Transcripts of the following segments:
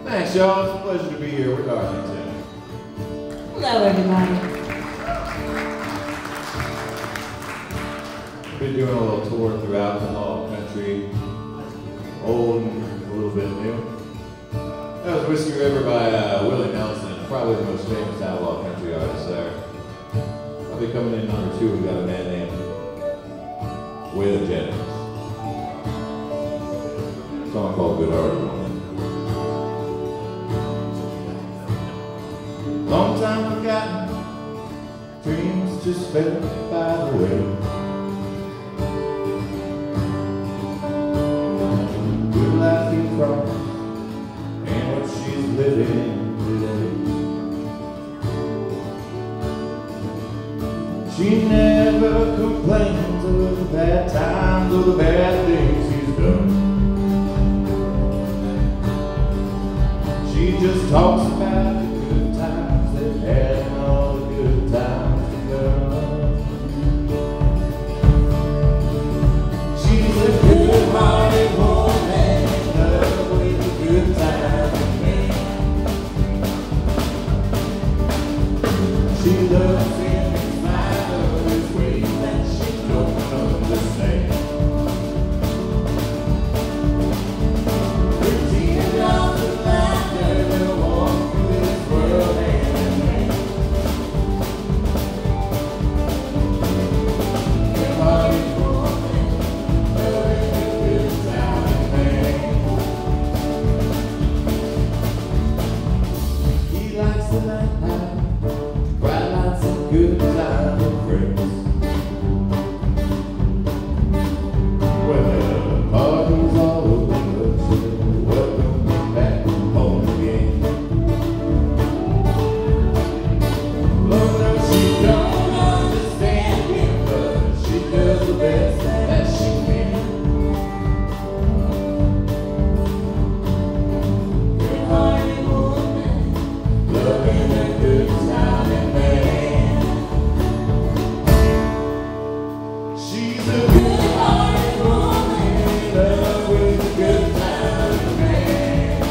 Thanks, y'all. It's a pleasure to be here with Arlington. Hello, everybody. Been doing a little tour throughout the whole country, old and a little bit new. That was Whiskey River by Willie Nelson, probably the most famous outlaw country artist there. Probably coming in number 2, we got a man named Waylon Jennings. A song called Good Hearted Woman. Long time forgotten, dreams just fell by the way. Good life he promised, and what she's living today. She never complains of the bad times or the bad things he's done. She just talks about the good times they've had and all the good times to come. She's a good-hearted woman in love with a good time man. She loves him in spite of his ways that she don't understand. Her teardrops and laughter will walk through this world hand in hand. Good-hearted woman, loving a good time man. He likes the night life, bright lights and good time with friends. When the party's all over, she'll welcome me back home again. Lord knows she don't understand him, but she does the best that she can. Good-hearted woman, loving a good time man. She's a good-hearted woman in love with a good time man.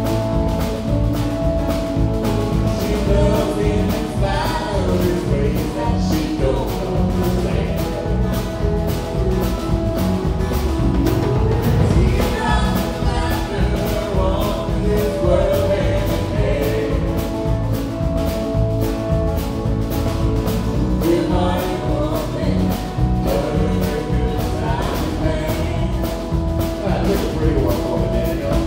She loves him in spite of his ways that she don't understand. Teardrops and laughter walk through this world hand in hand. Good-hearted woman, loving a good time man. Alright, look a pretty one for me, Daniel.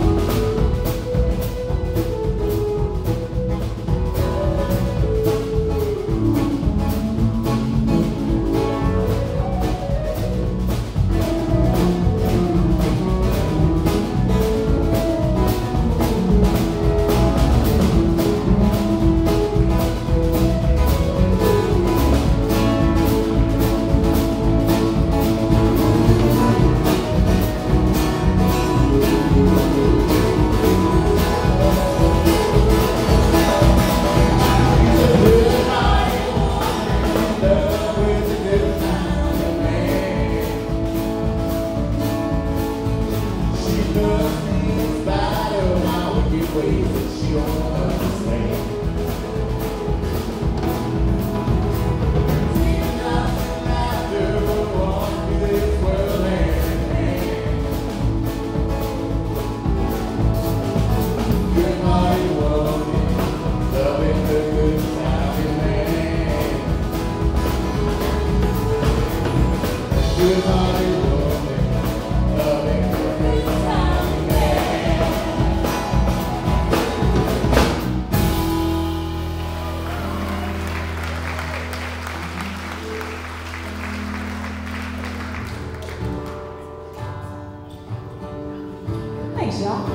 Thanks, y'all.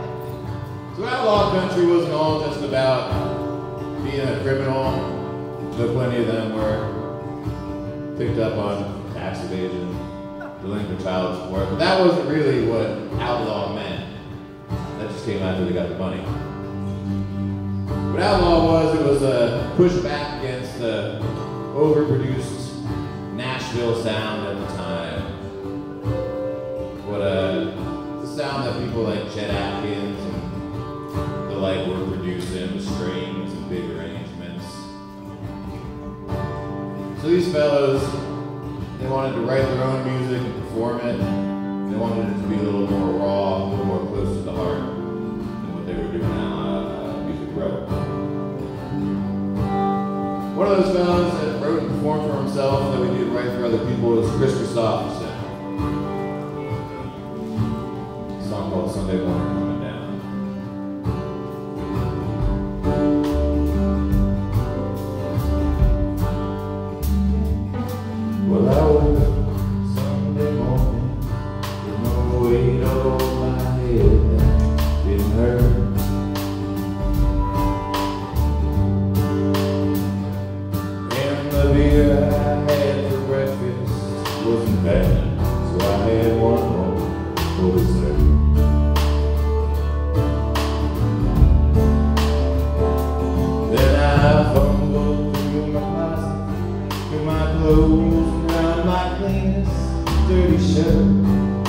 So outlaw country wasn't all just about being a criminal, though plenty of them were picked up on tax evasion, delinquent child support, but that wasn't really what outlaw meant. That just came after they got the money. What outlaw was a pushback against the overproduced Nashville sound at the time. What the sound that people like Chet Atkins and like we're producing with strings and big arrangements. So these fellows, they wanted to write their own music and perform it. They wanted it to be a little more raw, a little more close to the heart than what they were doing on Music Row. One of those fellows that wrote and performed for himself that we did write for other people was Chris Christopherson. A song called Sunday Morning Coming Down. Well, I woke up Sunday morning with no weight on my head that didn't hurt. And the beer I had for breakfast wasn't bad, so I had one more for dessert. Then I fumbled through my closet, through my clothes, around my cleanest dirty shirt.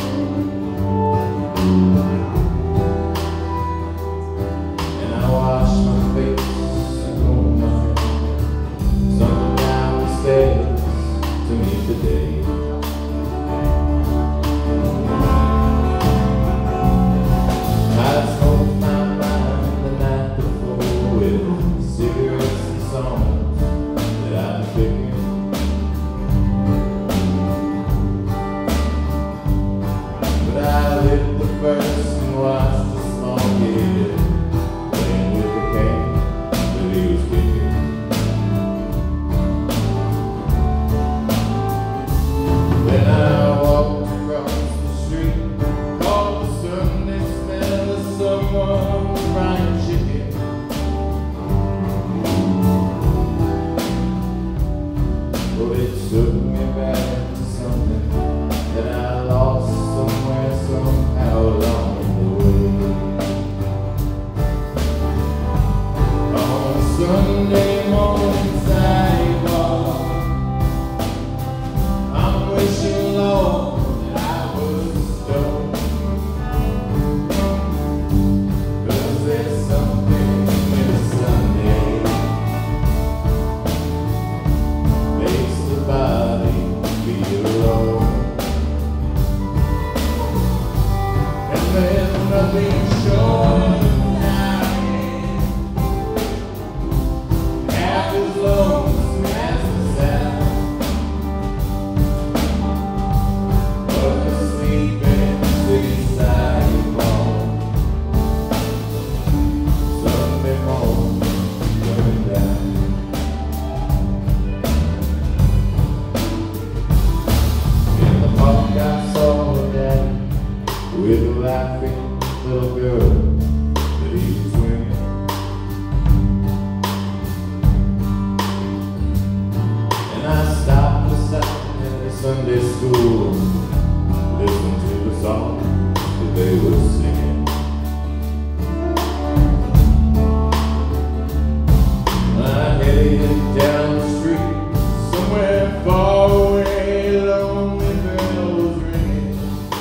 And I washed my face and rolled my hair. Something down the stairs to me today. I smoked my mind the night before with cigarettes and songs that I've been picking. But I lit the first and watched the small kid playing with the can that he was kicking. Then I walked across the street, all of a sudden they smell of someone frying chicken. But it took me back to something that I lost somewhere, somehow along the way. On a Sunday morning sidewalk, I'm wishing, Lord, that I was stoned. 'Cause there's something in a Sunday makes the body feel alone. And there's nothing short of dying, half as lonesome as the sound of the sleeping city sidewalk. Sunday morning coming down. In the park I saw a daddy with a laughing little girl that he was swinging. And I stopped beside the Sunday school, listened to the song that they were singing. I headed down the street, somewhere far away, lonely bell was ringing.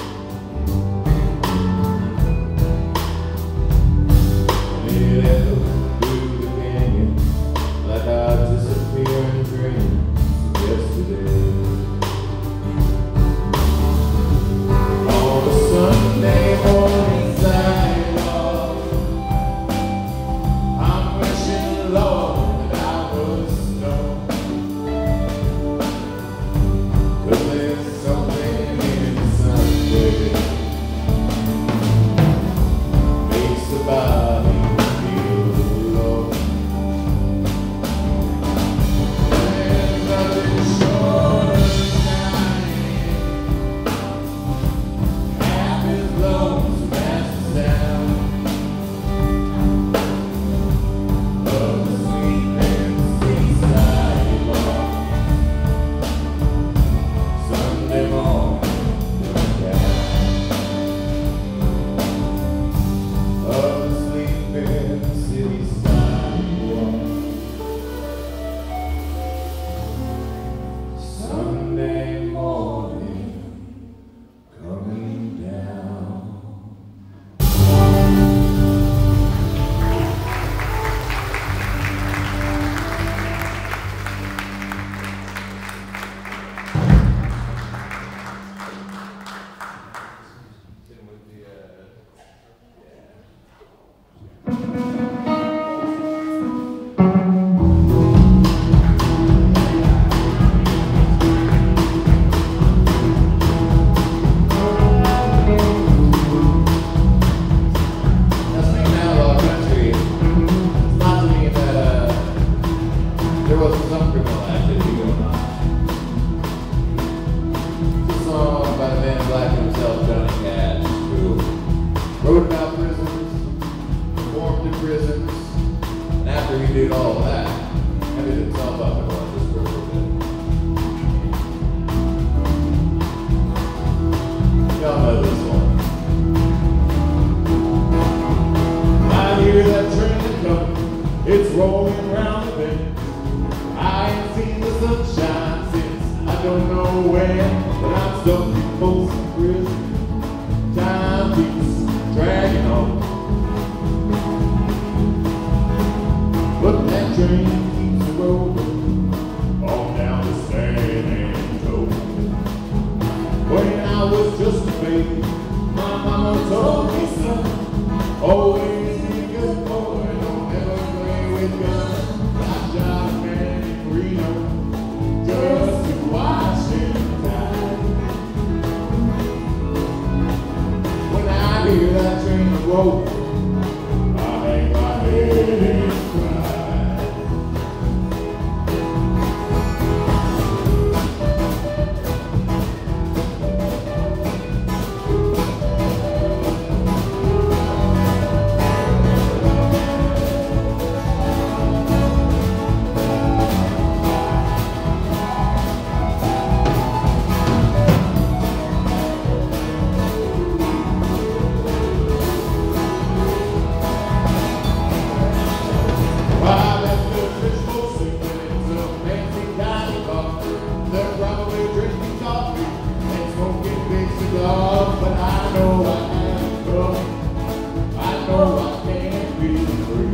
And it echoed through the canyon like I disappearing dreams of yesterday. On a Sunday morning Wrote about prisons, performed in prisons, and after he did all of that, ended himself up and on just for a little bit. Y'all know this one. I hear that train coming, it's rolling round the bend. I ain't seen the sunshine since I don't know when, but I'm stuck in Folsom Prison. Time keeps dragging on, but that train keeps rolling on down to San Antonio. When I was just a baby, my mama told me, son, always be a good boy, don't ever play with guns. I shot a man in Reno just to watch him die. When I hear that train roll, I hang my head and cry. But I know I can't go. I know I can't be free.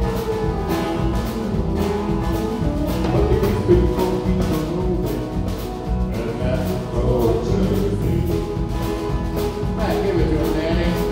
But these people keep on moving, and that's the culture thing. Right, give it to him, Danny.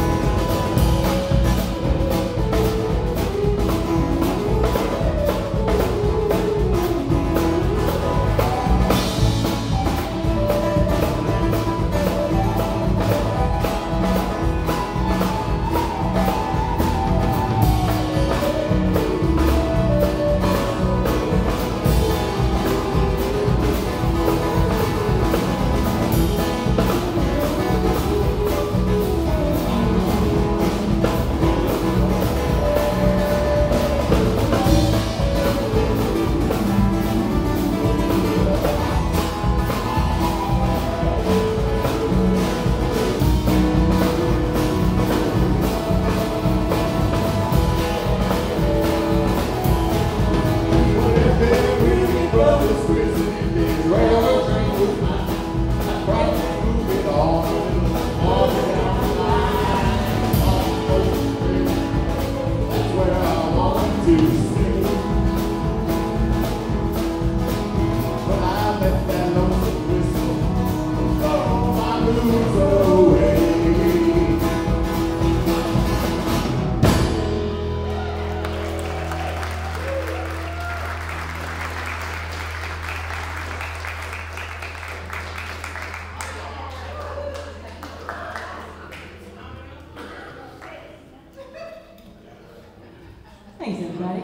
Thanks, everybody.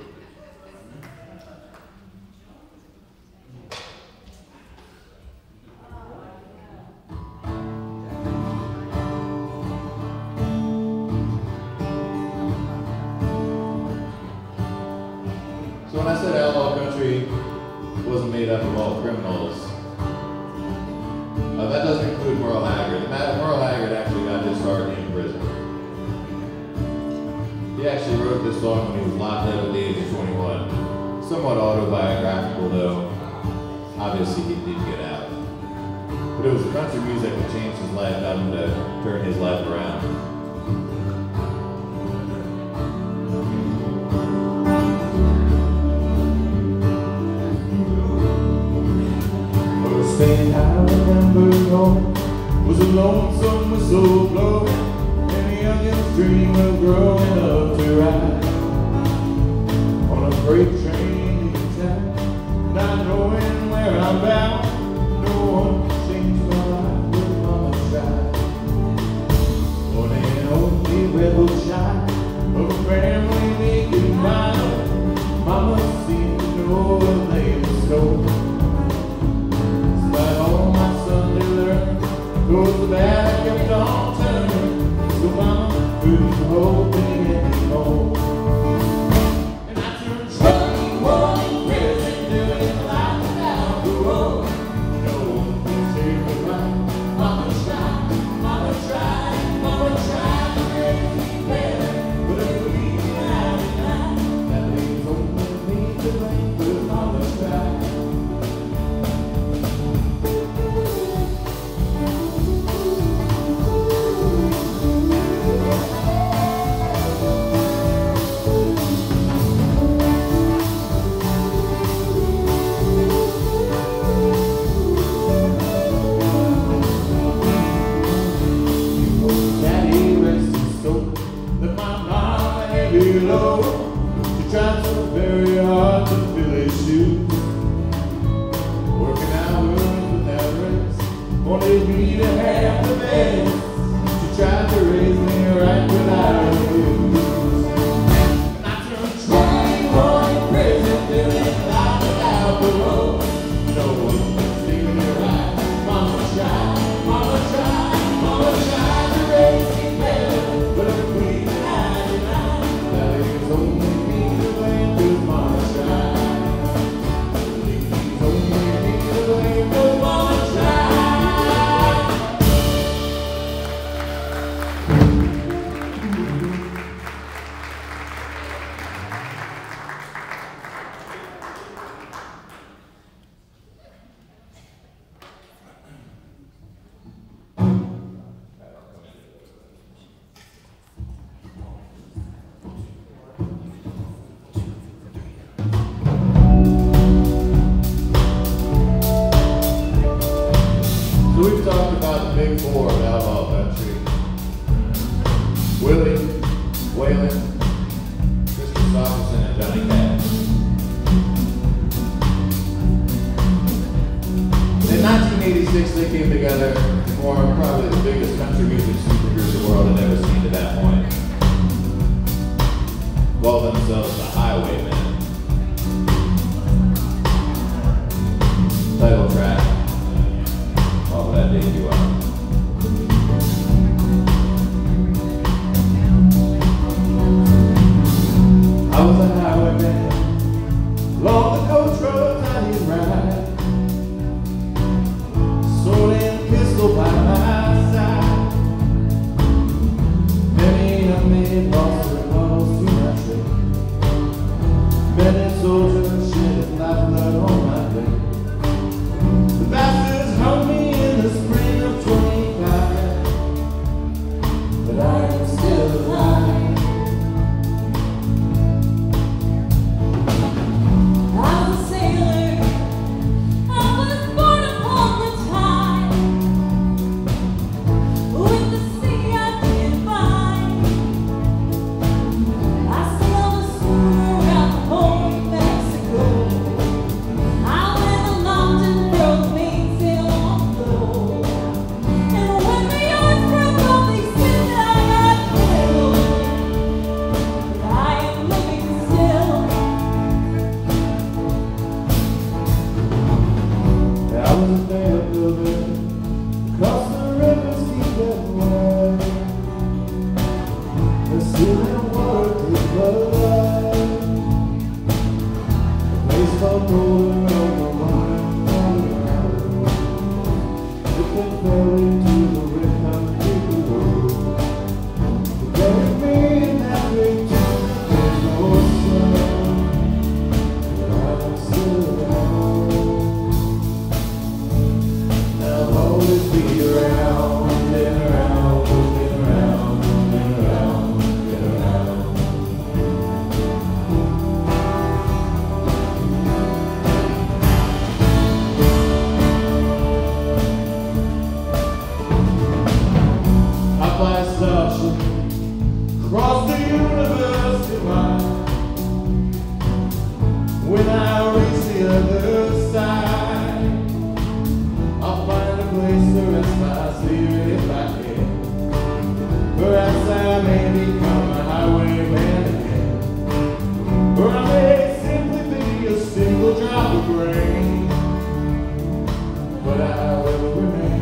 So when I said outlaw country wasn't made up of all criminals, that doesn't include Merle Haggard. Merle Haggard actually got his start in prison. He actually wrote this song when he was locked up at the age of 21. Somewhat autobiographical though. Obviously he did get out. But it was the country music that changed his life, helped him to turn his life around. Thing I remember going was a lonesome whistle blowing, and a youngin's dream of growing up to ride on a freight train in town, not knowing where I'm bound. No one can change my life with mama's side. Born an only rebel child of a family making mine, mama seemed to know her name was Snow. All my Sunday learning goes back and on turning, so my low. She tried so very hard to fill his shoes. Working hours without rest, only me to have the best. She tried to raise me right without a views. And I turned 21 in prison, doing life without parole. No one can see me right. Mama tried to raise me better, but if we had it out, that is only me to blame, 'cause Mama tried. It's only me to blame, 'cause Mama tried. So we've talked about the big four of outlaw country: Willie, Waylon, Chris Christopherson, and Johnny Cash. In 1986, they came together to form probably the biggest country music supergroup the world had ever seen to that point. Called themselves the Highwaymen. Title track off of that debut album. I was a highwayman, along the coach roads I did ride, sword and pistol by my side. Many a man lost their cause to my trade. Many soldiers shed lifeblood on my day. The bastards hung me in the spring of 25, but I am still alive. I was a sailor. I was born upon the tide. With the sea I did find. I sailed a schooner around the whole of Mexico. I went aloft and broke mainsail on floor. And when the yards broke off, they said that I got killed. But I am living still. I was a bad builder, across the rivers deep and wide. The ceiling work is alive. A place called Golden on the line. If they fell into the red concrete road, they buried me in that big tomb. There's no sun, but I'm still alive. I'll always be around, been around, been around, been around, been around. I fly a starship across the universe divine. When I reach the other side, I'll find a place to rest my spirit if I can. Perhaps I may become a highwayman again. Or I may simply be a single drop of rain. But I will remain.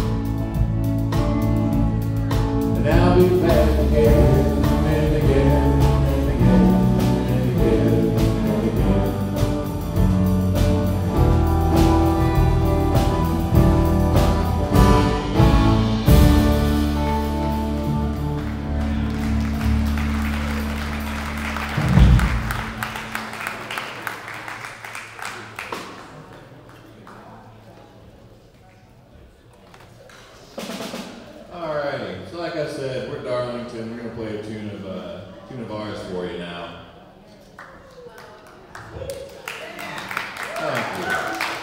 And I'll be back again, and again, and again, and again, and again. Alrighty, so like I said, we're Darlington. We're gonna play a tune of ours for you now. Thank you.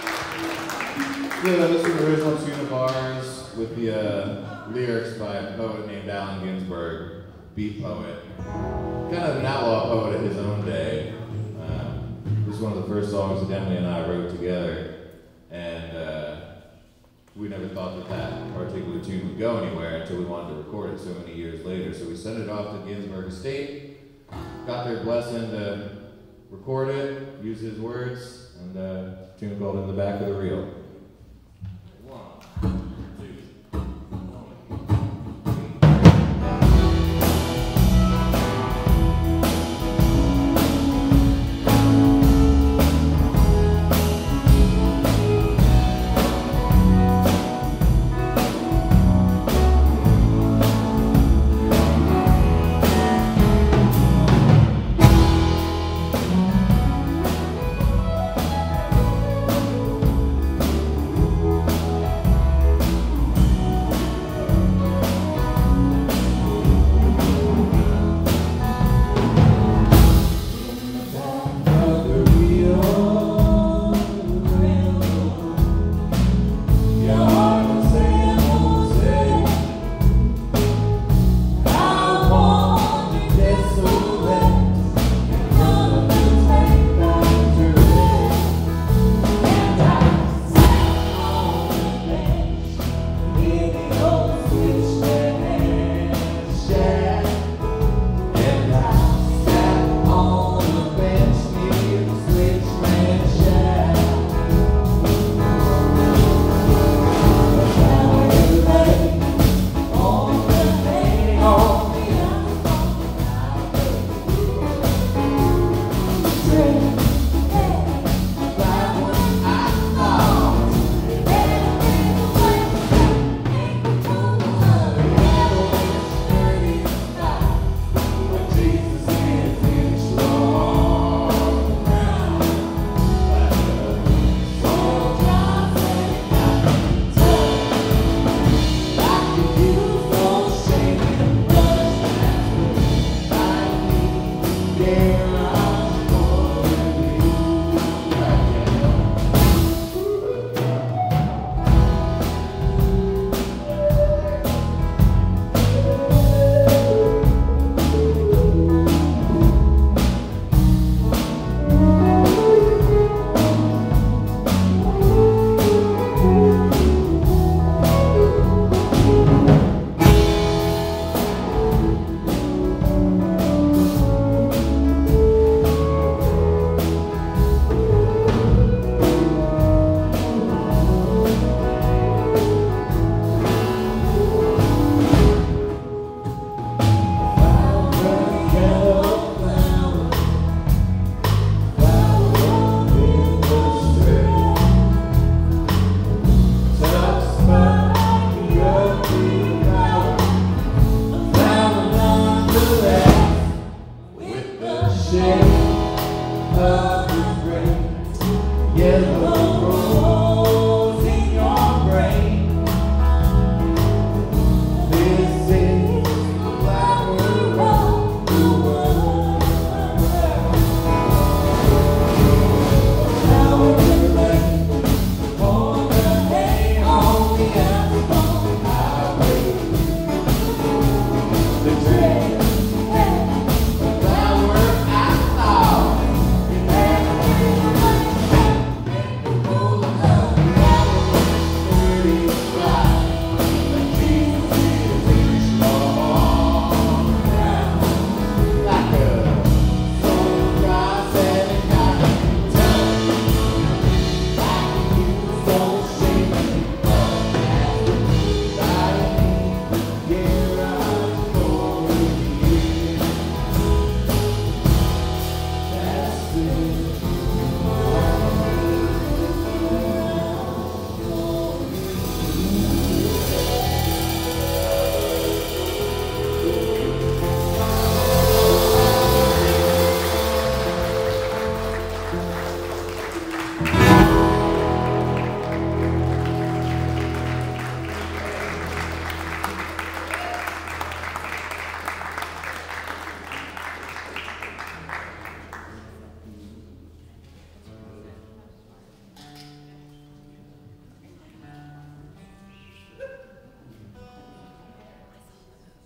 Yeah, this is an original tune of ours with the lyrics by a poet named Allen Ginsberg. beat poet, kind of an outlaw poet of his own day. This is one of the first songs that Emily and I wrote together, and we never thought that that particular tune would go anywhere until we wanted to record it so many years later. So we sent it off to Ginsberg Estate, got their blessing to record it, use his words, and a tune called In the Back of the Reel.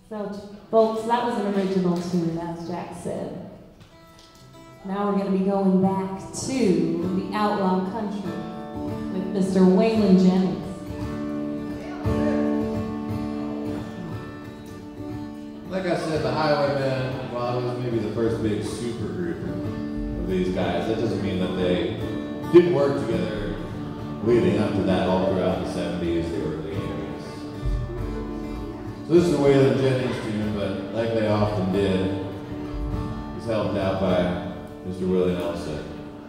So, folks, that was an original tune, as Jack said. Now we're going to be going back to the outlaw country with Mr. Waylon Jennings. Like I said, the Highwaymen, while it was maybe the first big super group of these guys, that doesn't mean that they didn't work together leading up to that all throughout the 70s, the early 80s. So this is a Waylon Jennings tune, but like they often did, he's helped out by Mr. Willie Nelson.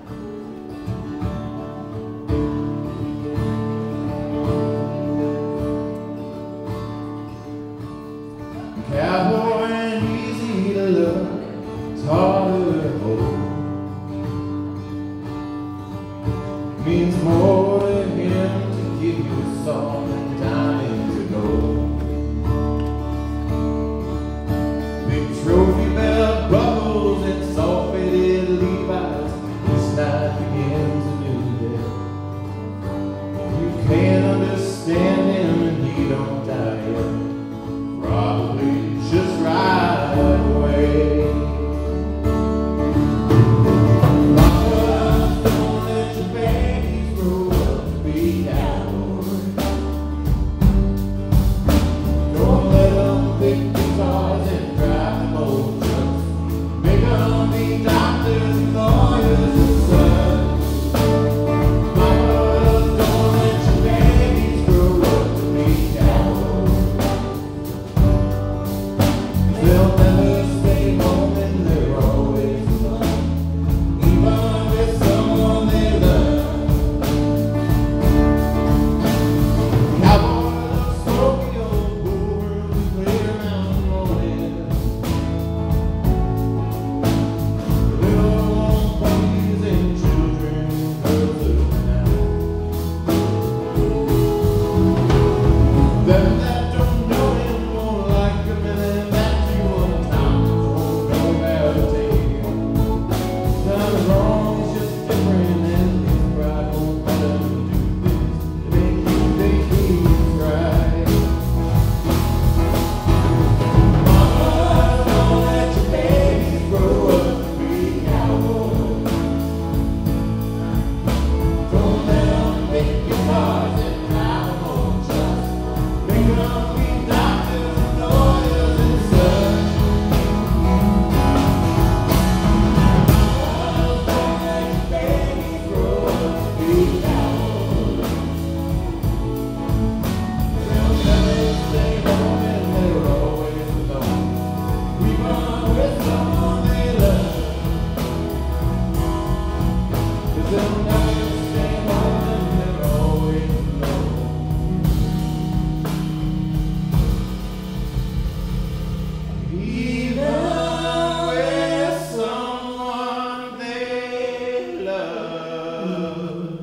Cowboy and easy to love, it's harder to hold. Means more to him to give you a song than diamonds to gold. Big trophy belt buckles and soft-faded Levi's. This night begins a new day. You can't understand him and he don't die yet. Probably just right away. Mama, don't let your babies grow up to be cowboys. Don't let them pick guitars and drive them old trucks. Make them be doctors and lawyers and such. Mama, don't let your babies grow up to be cowboys. They'll never stay home and they're always alone, even with someone they love. Cowboys love smoky old boors who play around the morning. Little old puppies and children who live at night. Them that don't know him won't like him, and them that you want time won't know how to take him. Nothing wrong, it's just different, and his pride won't let him do this to make you think he's right. Mama, don't let your babies grow up to be cowboys. Don't let them make guitars and drive them on trucks. Make them be doctors and lawyers and such. Don't let your babies grow up to be cowboys. They'll never stay home and they're always alone, even with someone they love. 'Cause they'll never stay home and they're always alone, even with someone they love.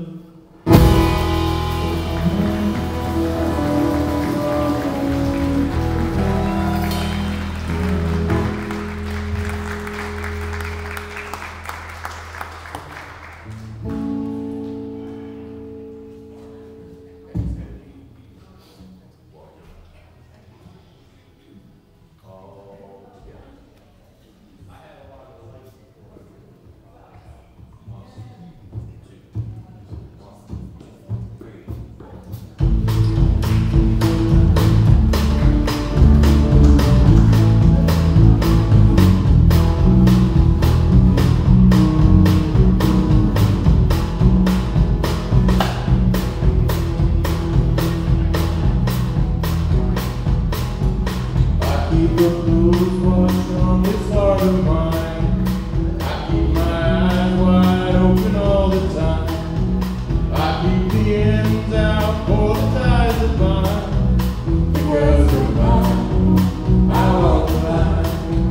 I keep the blues watch on this heart of mine. I keep my eyes wide open all the time. I keep the ends out for the ties that bind. Because you're mine, I walk the line.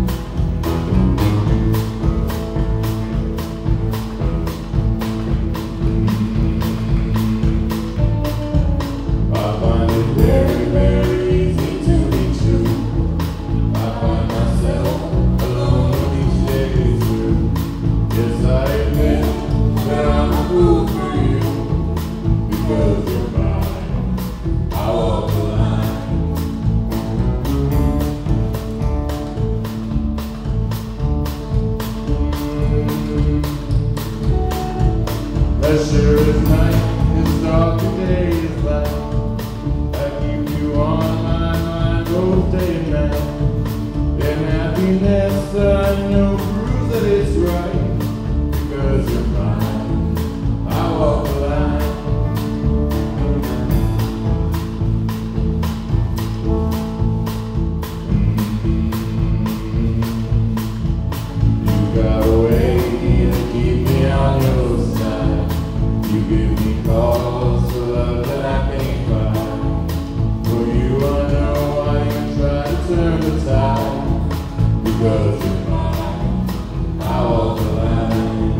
I find it very, very easy to be true. I find myself alone each day through. Yes, I admit that I'm a fool. because you're mine. I walk the line.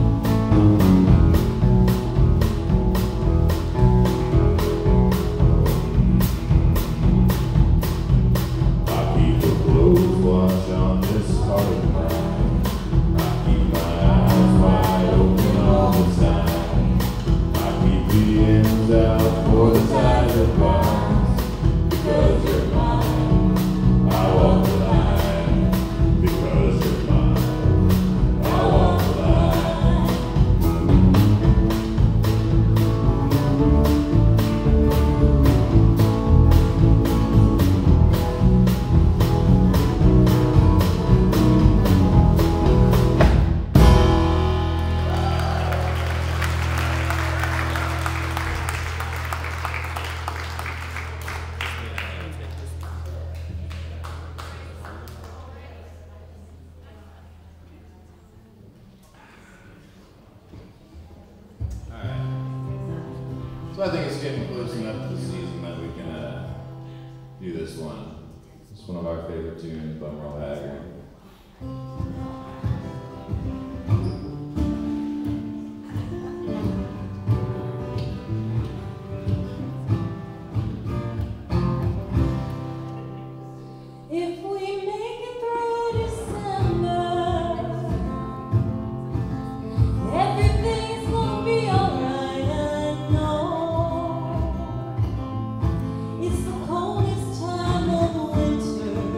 I keep a close watch on this heart of mine. I keep my eyes wide open all the time. I keep the ends out for the tide that binds. Because you're mine, I walk the line. Because you're mine, I walk the line. So I think it's getting close enough to the season that we can do this one. It's one of our favorite tunes by Merle Haggard. If we make it through December, everything's gonna be alright, I know. It's the coldest time of the winter,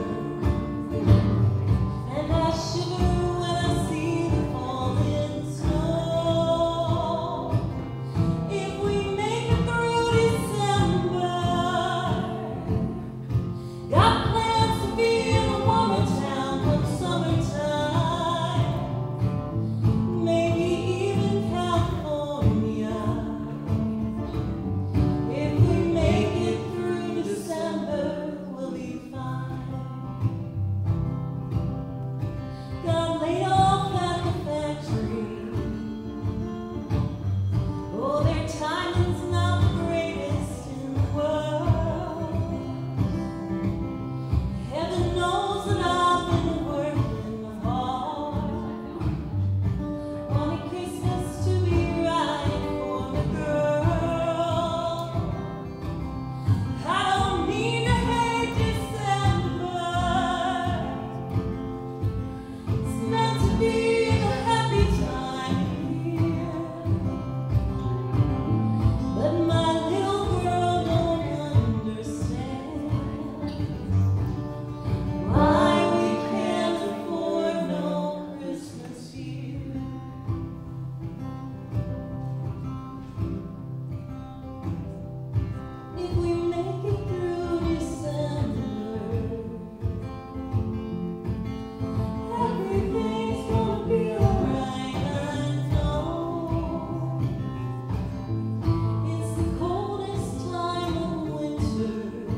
and I shiver when I see the falling snow. If we make it through December, got plans to be in a warmer town come summertime, maybe even California. If we make it through December, we'll be fine. Got laid off at the factory. Oh, their timing's not the greatest in the world. Heaven knows that I've been working hard. Want a Christmas to be right for the girl. I don't mean to hate December. It's meant to be the happy time of year. But my little girl don't understand why we can't afford no Christmas here. If we make it through December, everything's gonna be alright, I know. It's the coldest time of winter,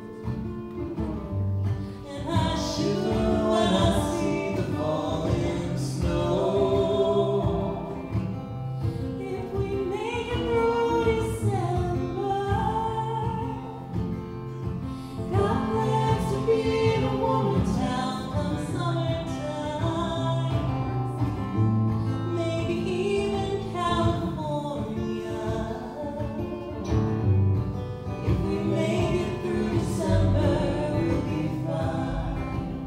and I shiver when I see the falling snow. If we make it through December, got plans to be in a warmer town come summertime, maybe even California. If we make it through December, we'll be fine.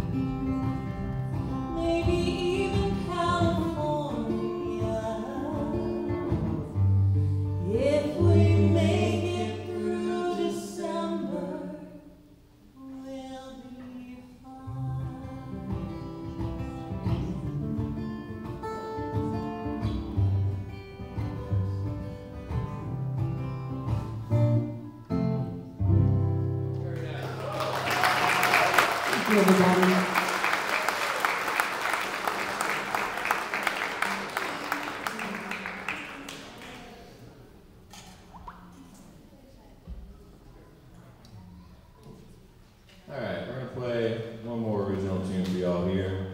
Maybe even California. If we make it through December, we'll be fine. Thank you, everybody. Alright, we're gonna play one more original tune for y'all here.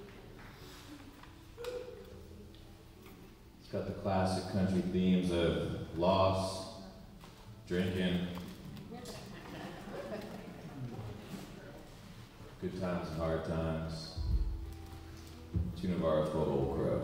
It's got the classic country themes of loss, drinking, Good times and hard times. Tune of ours called Old Crow.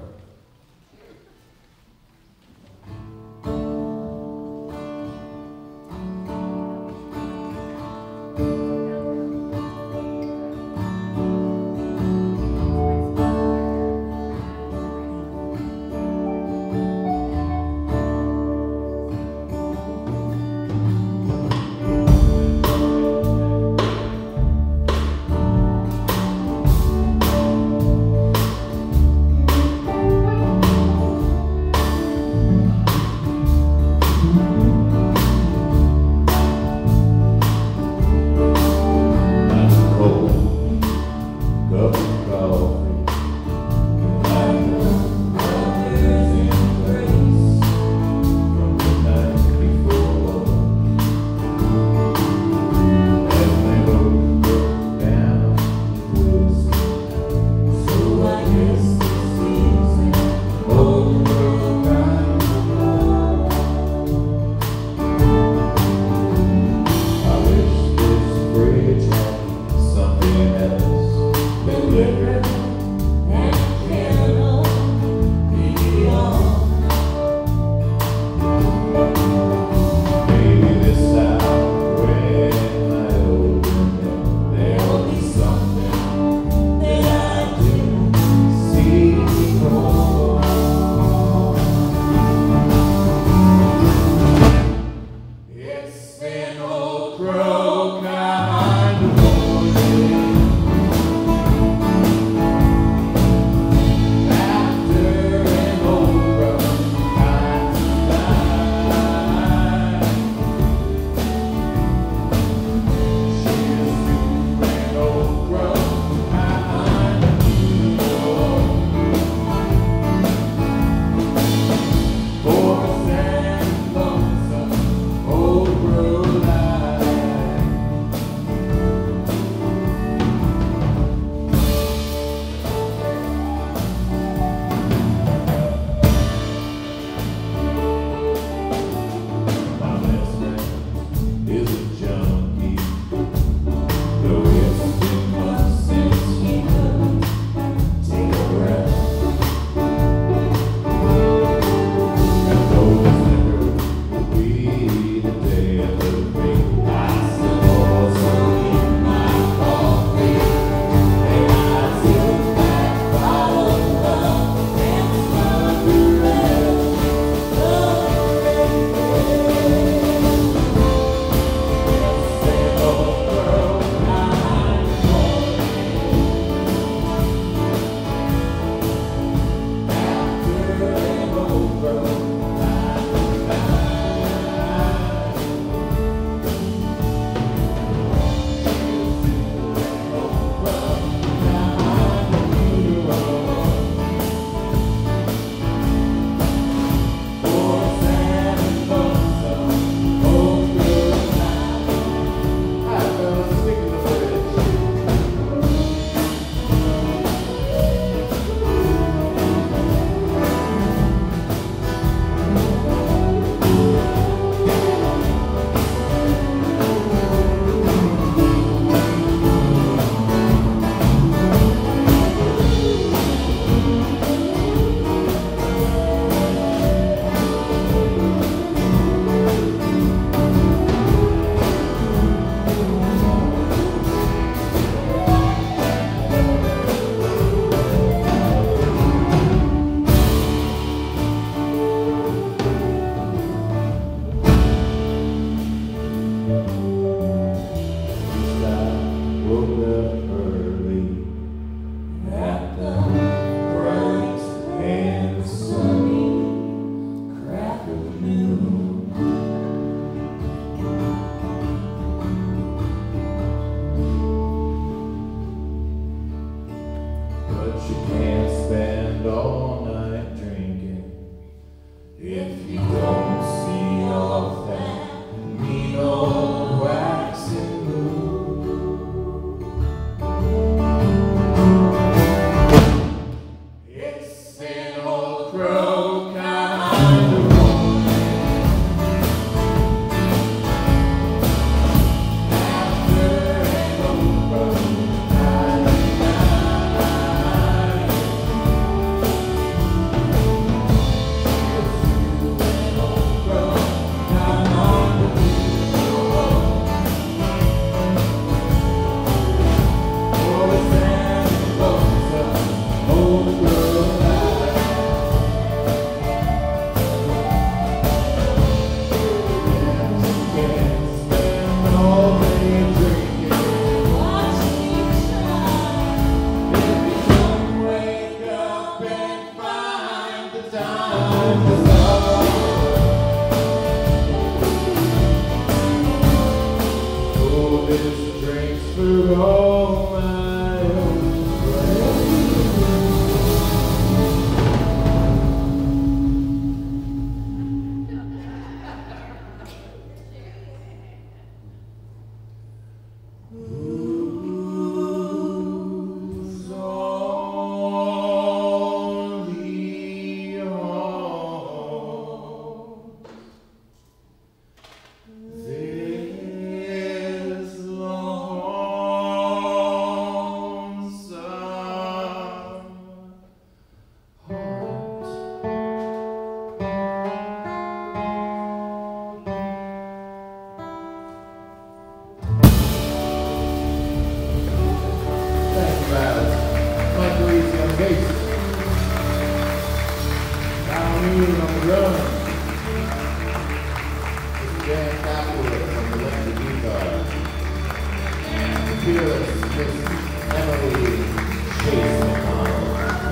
bass. Down Newton on the drums. Mr. Dan Capitalist on the electric guitar. And the fearless Miss Emily Chase McConnell.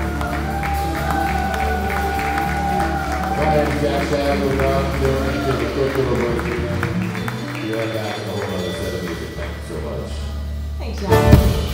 My name is Jack Shadowell, Rob Dylan, just a quick little break. Be right back with a whole other set of music. Thank you so much. Thanks, John.